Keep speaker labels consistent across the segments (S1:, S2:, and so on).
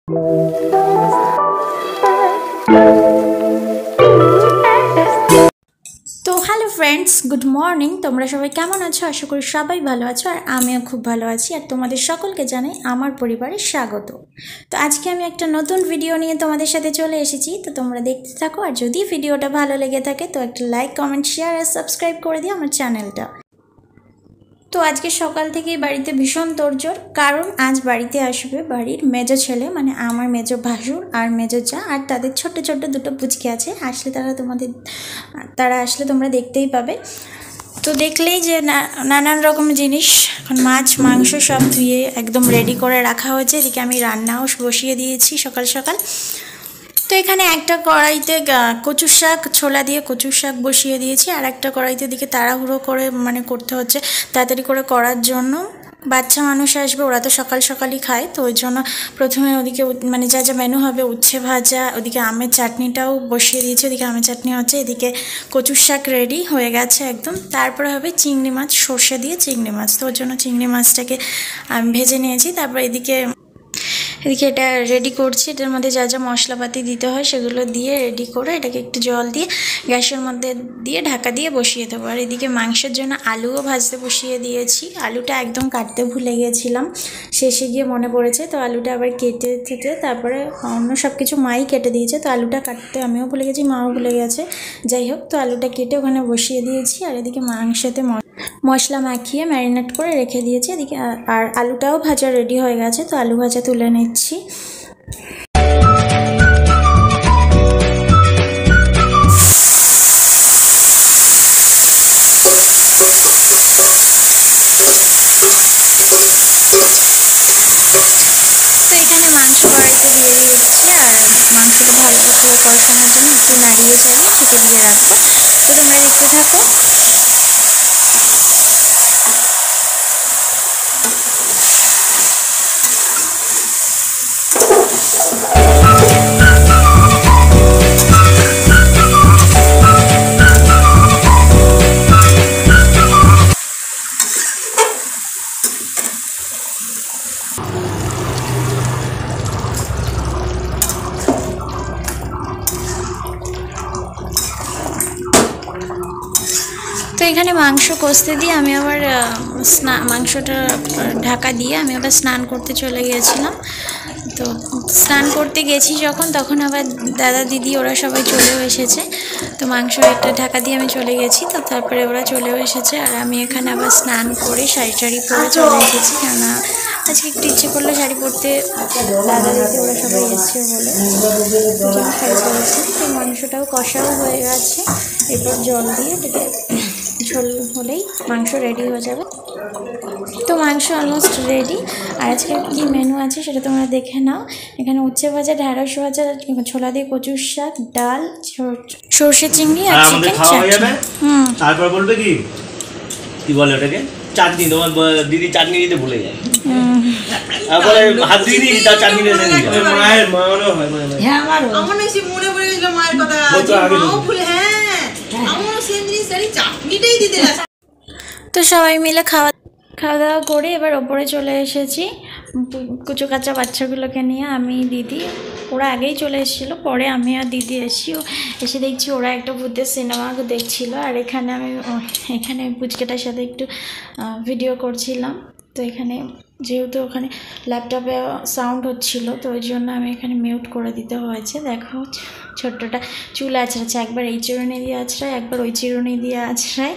S1: তো hello friends, good morning. তোমরা সবাই কেমন আছো? আশা করি সবাই ভালো আছো, আর আমিও খুব ভালো আছি। আর তোমাদের সকলকে জানাই আমার পরিবারে স্বাগত। তো আজকে আমি একটা নতুন ভিডিও নিয়ে তোমাদের সাথে চলে এসেছি। তো তোমরা দেখতে থাকো, আর যদি ভিডিওটা ভালো লেগে থাকে তো একটা লাইক, কমেন্ট, শেয়ার আর সাবস্ক্রাইব করে দিও আমার চ্যানেলটা। তো আজকে সকাল থেকেই বাড়িতে ভীষণ তোড়জোড়, কারণ আজ বাড়িতে আসবে বাড়ির মেজো ছেলে, মানে আমার মেজো ভাসুর আর মেজো যা, আর তাদের ছোট্ট ছোট্ট দুটো পুচকে আছে। আসলে তারা আসলে তোমরা দেখতেই পাবে। তো দেখলেই যে নানান রকম জিনিস, এখন মাছ মাংস সব ধুয়ে একদম রেডি করে রাখা হয়েছে। এদিকে আমি রান্নাও বসিয়ে দিয়েছি সকাল সকাল। তো এখানে একটা কড়াইতে কচুর শাক, ছোলা দিয়ে কচুর শাক বসিয়ে দিয়েছি, আর একটা কড়াইতে দিকে তাড়াহুড়ো করে করতে হচ্ছে তাড়াতাড়ি করে করার জন্য। বাচ্চা মানুষ আসবে, ওরা তো সকাল সকালই খায়, তো ওই জন্য প্রথমে ওদিকে যা যা মেনু হবে, উচ্ছে ভাজা, ওদিকে আমের চাটনিটাও বসিয়ে দিয়েছি। ওদিকে আমের চাটনি হচ্ছে, এদিকে কচুর শাক রেডি হয়ে গেছে একদম। তারপরে হবে চিংড়ি মাছ, সর্ষে দিয়ে চিংড়ি মাছ। তো ওর জন্য চিংড়ি মাছটাকে আমি ভেজে নিয়েছি। তারপর এদিকে এটা রেডি করছি। এটার মধ্যে যা যা মশলাপাতি দিতে হয় সেগুলো দিয়ে রেডি করে এটাকে একটু জল দিয়ে গ্যাসের মধ্যে দিয়ে ঢাকা দিয়ে বসিয়ে দেবো। আর এদিকে মাংসের জন্য আলুও ভাজতে বসিয়ে দিয়েছি। আলুটা একদম কাটতে ভুলে গিয়েছিলাম, শেষে গিয়ে মনে পড়েছে, তো আলুটা আবার কেটে তারপরে অন্য সব কিছু মাই কেটে দিয়েছে। তো আলুটা কাটতে আমিও ভুলে গেছি, মাও ভুলে গেছে। যাই হোক, তো আলুটা কেটে ওখানে বসিয়ে দিয়েছি। আর এদিকে মাংসতে মশলা মাখিয়ে ম্যারিনেট করে রেখে দিয়েছি। এদিকে আর আলুটাও ভাজা রেডি হয়ে গেছে, তো আলু ভাজা তুলে নিচ্ছি। তো এখানে মাংস কড়াইতে দিয়ে দিচ্ছি, আর মাংসটা ভালো করে কষানোর জন্য একটু নাড়িয়ে চাড়িয়ে ঢেকে দিয়ে রাখবো। তো তোমরা দেখতে থাকো। তো এখানে মাংস কষতে দিয়ে আমি আবার মাংসটা ঢাকা দিয়ে আমি আবার স্নান করতে চলে গিয়েছিলাম। তো স্নান করতে গেছি যখন, তখন আবার দাদা দিদি ওরা সবাই চলেও এসেছে। তো মাংস একটা ঢাকা দিয়ে আমি চলে গেছি। তো তারপরে ওরা চলেও এসেছে, আর আমি এখানে আবার স্নান করে শাড়ি পরে চলে এসেছি, কেননা আজকে একটু ইচ্ছে করলো শাড়ি পরতে। দাদা দিদি ওরা সবাই এসছে বলে শাড়ি পরেছি। তো মাংসটাও কষাও হয়ে গেছে, এরপর জল দিয়ে এটাকে ঝোল হলেই মাংস রেডি হয়ে যাবে। তো মাংস অলমোস্ট রেডি। আর আজকে কী মেনু আছে সেটা তোমরা দেখে নাও। এখানে উচ্ছে ভাজা, ঢ্যাঁড়স ভাজা, ছোলা দিয়ে কচুর শাক, ডাল, সর্ষে চিংড়ি আর চিকেন চাটনি।
S2: তারপর বলবে কি বলে ওটাকে, চাটনি। তোমার দিদি চাটনি দিতে ভুলে যায়, বলে হাত দিয়ে দিই তার চাটনি দিতে নিয়ে যায়। মায়ের মারও হয়,
S3: হ্যাঁ আমারও আমার বেশি মনে পড়ে গেছিল মায়ের কথা। মাও ভুলে, হ্যাঁ আমারও সেম জিনিস, চাটনিটাই দিতে লাগে।
S1: তো সবাই মিলে খাওয়া দাওয়া করে এবার ওপরে চলে এসেছি কুচো কাঁচা বাচ্চাগুলোকে নিয়ে। আমি দিদি ওরা আগেই চলে এসেছিলো, পরে আমি আর দিদি এসে দেখছি ওরা একটা ভূতের সিনেমা দেখছিল, আর এখানে পুচকেটার সাথে একটু ভিডিও করছিলাম। তো এখানে যেহেতু ওখানে ল্যাপটপে সাউন্ড হচ্ছিলো, তো ওই জন্য আমি এখানে মিউট করে দিতে হয়েছে। দেখো ছোট্টটা চুল আছড়াচ্ছে, একবার এই চিরুনি দিয়ে আছড়ায়, একবার ওই চিরুনি দিয়ে আছড়ায়।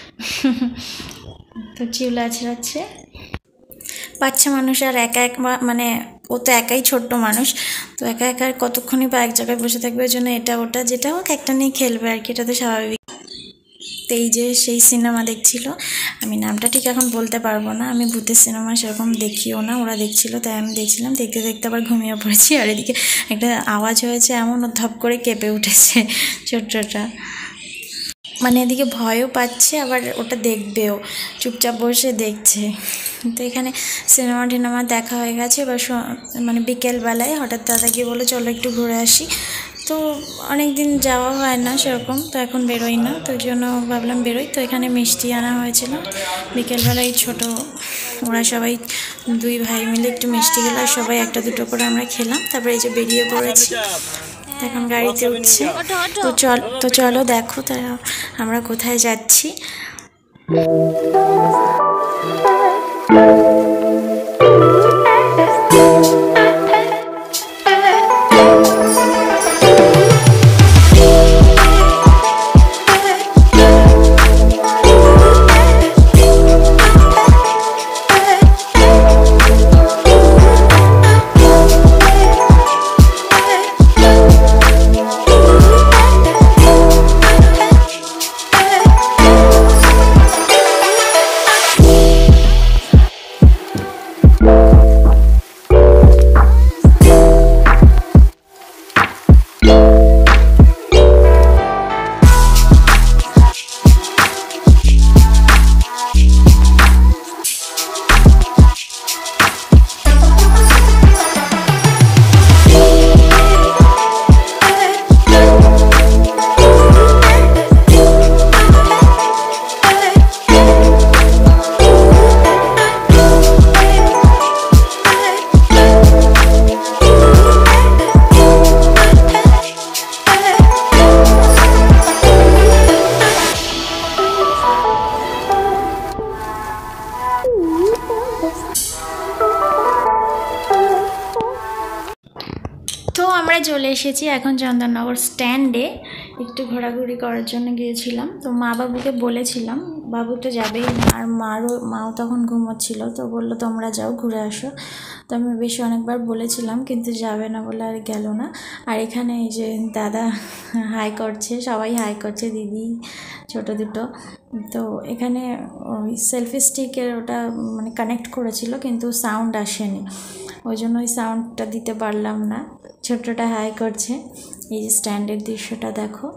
S1: তো চুল আছড়াচ্ছে। বাচ্চা মানুষ আর একা ও তো একাই ছোট্ট মানুষ, তো একা একা কতক্ষণই বা এক জায়গায় বসে থাকবে। ওই জন্য এটা ওটা যেটা হোক একটা নিয়ে খেলবে আর কি, এটা তো স্বাভাবিক। তো এই যে সেই সিনেমা দেখছিল, আমি নামটা ঠিক এখন বলতে পারবো না, আমি ভূতের সিনেমা সেরকম দেখিও না, ওরা দেখছিল তাই আমি দেখছিলাম। দেখতে দেখতে আবার ঘুমিয়ে পড়েছি। আর এদিকে একটা আওয়াজ হয়েছে এমন, ও ধপ করে কেঁপে উঠেছে ছোট্টটা, এদিকে ভয়ও পাচ্ছে, আবার ওটা দেখবেও, চুপচাপ বসে দেখছে। তো এখানে সিনেমা দেখা হয়ে গেছে। এবার বিকেলবেলায় হঠাৎ দাদা গিয়ে বলে চলো একটু ঘুরে আসি। তো অনেক দিন যাওয়া হয় না সেরকম, তো এখন বেরোই না, তো ওই জন্য ভাবলাম বেরোই। তো এখানে মিষ্টি আনা হয়েছিল বিকেলবেলায়, ছোটো ওরা সবাই 2 ভাই মিলে একটু মিষ্টি খেলো, আর সবাই 1-2 করে আমরা খেলাম। তারপরে এই যে বেরিয়ে পড়েছি, এখন গাড়িতে উঠছে। তো চলো দেখো তারা আমরা কোথায় যাচ্ছি। তো আমরা চলে এসেছি এখন চন্দননগর স্ট্যান্ডে, একটু ঘোরাঘুরি করার জন্য গিয়েছিলাম। তো মা বাবুকে বলেছিলাম, বাবু তো যাবেই না, আর মাও তখন ঘুমোচ্ছিল, তো বললো তোমরা যাও ঘুরে আসো। তো আমি বেশ অনেকবার বলেছিলাম, কিন্তু যাবে না বলে আর গেল না। আর এখানে এই যে দাদা হাই করছে, সবাই হাই করছে, দিদি ছোটো দুটো। তো এখানে ওই সেলফি স্টিকের ওটা মানে কানেক্ট করেছিল, কিন্তু সাউন্ড আসেনি, ওই জন্য ওই সাউন্ডটা দিতে পারলাম না। ছোট্টটা হাই করছে। এই যে স্ট্যান্ডের দৃশ্যটা দেখো।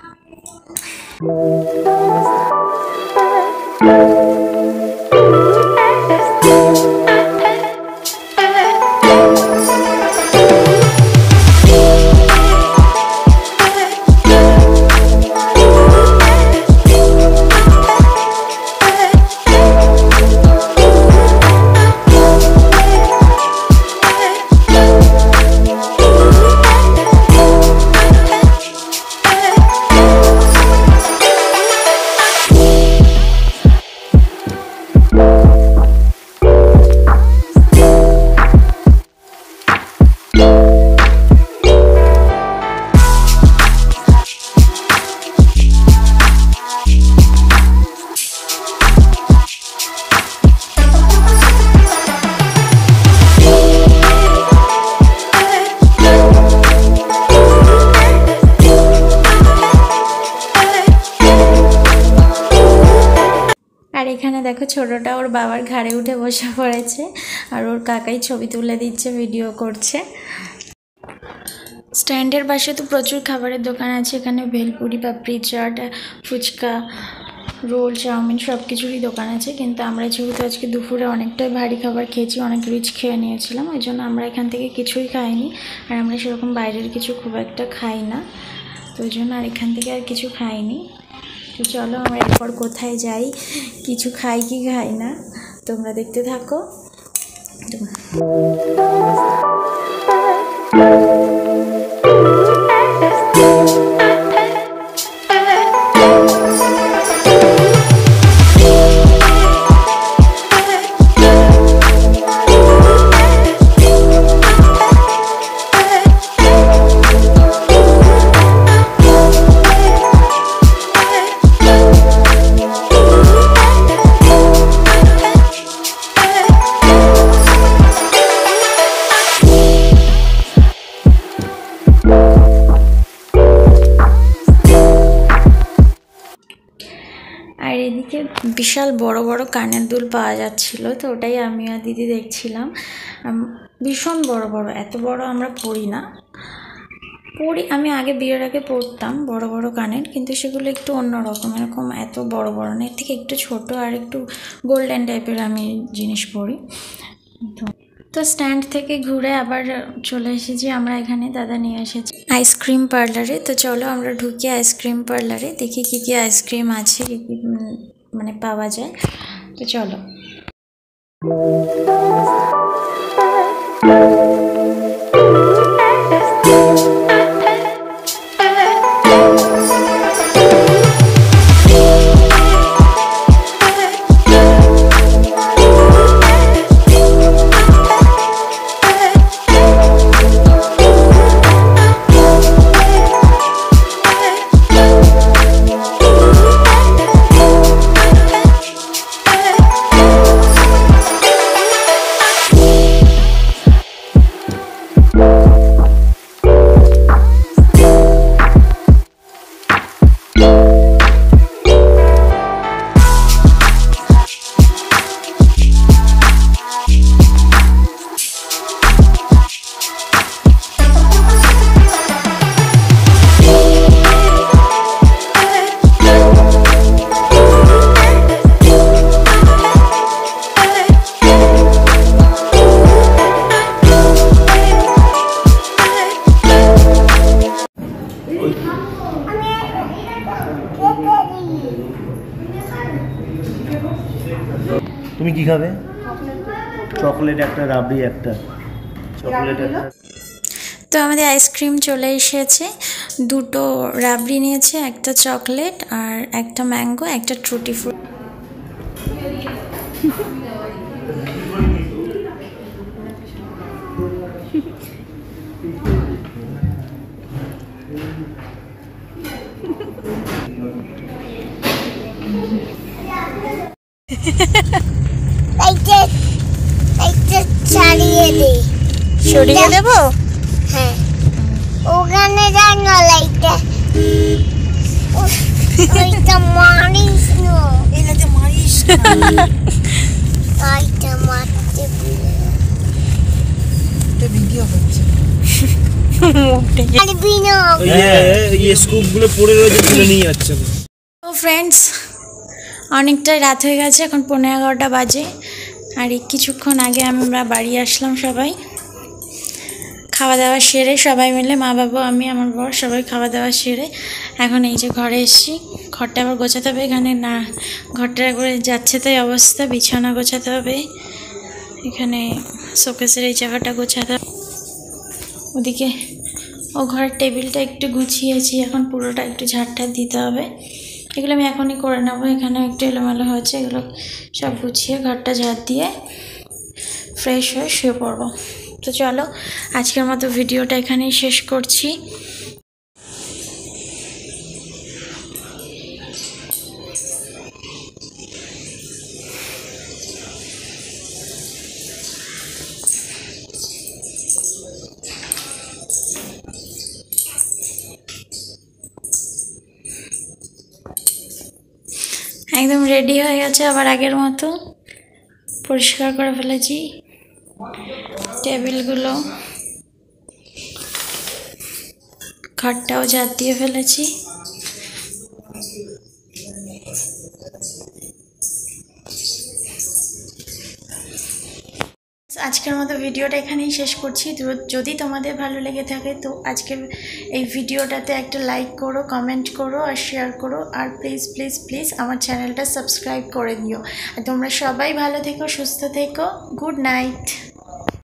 S1: আর এখানে দেখো ছোটটা ওর বাবার ঘাড়ে উঠে বসে পড়েছে, আর ওর কাকাই ছবি তুলে দিচ্ছে, ভিডিও করছে। স্ট্যান্ডের পাশে তো প্রচুর খাবারের দোকান আছে, এখানে ভেলপুরি, পাপড়ি চাট, ফুচকা, রোল, চাউমিন সব কিছুরই দোকান আছে। কিন্তু আমরা যেহেতু আজকে দুপুরে অনেকটাই ভারী খাবার খেয়েছি, অনেক রিচ খেয়ে নিয়েছিলাম, ওই জন্য আমরা এখান থেকে কিছুই খাইনি। আর আমরা সেরকম বাইরের কিছু খুব একটা খাই না, তো ওই জন্য আর এখান থেকে আর কিছু খাইনি। তো চলো আমরা এরপর কোথায় যাই, কিছু খাই কি খাই না তোমরা দেখতে থাকো। আর এদিকে বিশাল বড় বড় কানের দুল পাওয়া যাচ্ছিল, তো ওটাই আমি আর দিদি দেখছিলাম। ভীষণ বড় বড়, এত বড় আমরা পরি না, আমি আগে বিয়ের আগে পরতাম বড় বড় কানের, কিন্তু সেগুলো একটু অন্যরকম, এরকম এত বড় বড় না, এর থেকে একটু ছোট আর একটু গোল্ডেন টাইপের আমি জিনিস পরি। তো তো স্ট্যান্ড থেকে ঘুরে আবার চলে এসেছি আমরা এখানে, দাদা নিয়ে এসেছি আইসক্রিম পার্লারে। তো চলো আমরা ঢুকি আইসক্রিম পার্লারে, দেখি কী কী আইসক্রিম আছে, কী কী মানে পাওয়া যায়। তো চলো।
S2: তুমি কি খাবে? চকলেট একটা, রাবড়ি একটা, চকলেট একটা।
S1: তো আমাদের আইসক্রিম চলে এসেছে, দুটো রাবড়ি নিয়েছে, একটা চকলেট আর একটা ম্যাঙ্গো, একটা ট্রুটি ফ্রুট। সরিয়ে দেব?
S4: হ্যাঁ, ওখানে যাই না, লাইটটা ওইটা মারিস না,
S3: এটাতে মারিস
S4: লাইটটা মারতে
S3: এটা ভিডিও হচ্ছে
S4: পারবি না।
S2: এই স্কুপগুলো পড়ে রয়েছে, তুলে নিয়ে যাচ্ছে।
S1: তো ফ্রেন্ডস, অনেকটাই রাত হয়ে গেছে, এখন 11:15 বাজে। আর এই কিছুক্ষণ আগে আমরা বাড়ি আসলাম, সবাই খাওয়া দাওয়া সেরে, সবাই মিলে, মা বাবা, আমি, আমার বর, সবাই খাওয়া দাওয়া সেরে এখন এই যে ঘরে এসেছি। ঘরটা আবার গোছাতে হবে, এখানে না ঘরটা করে যাচ্ছে তাই অবস্থা, বিছানা গোছাতে হবে, এখানে শোকেসের এই জায়গাটা গোছাতে হবে, ওদিকে ও ঘরের টেবিলটা একটু গুছিয়েছি, এখন পুরোটা একটু ঝাড়টা দিতে হবে। এগুলো আমি এখনই করে নেবো, এখানে একটু এলোমেলো হয়েছে, এগুলো সব গুছিয়ে ঘরটা ঝাড় দিয়ে ফ্রেশ হয়ে শুয়ে পড়বো। তো চলো, আজকের মতো ভিডিওটা এখানেই শেষ করছি। একদম রেডি হয়ে গেছে, আবার আগের মতো পরিষ্কার করে ফেলেছি টেবিলগুলো, খাটটাও ঝাড় দিয়ে ফেলেছি। আজকের মতো ভিডিওটা এখানেই শেষ করছি। যদি তোমাদের ভালো লেগে থাকে তো আজকের এই ভিডিওটাতে একটা লাইক করো, কমেন্ট করো আর শেয়ার করো, আর প্লিজ প্লিজ প্লিজ আমার চ্যানেলটা সাবস্ক্রাইব করে দিও। আর তোমরা সবাই ভালো থেকো, সুস্থ থেকো। Good night.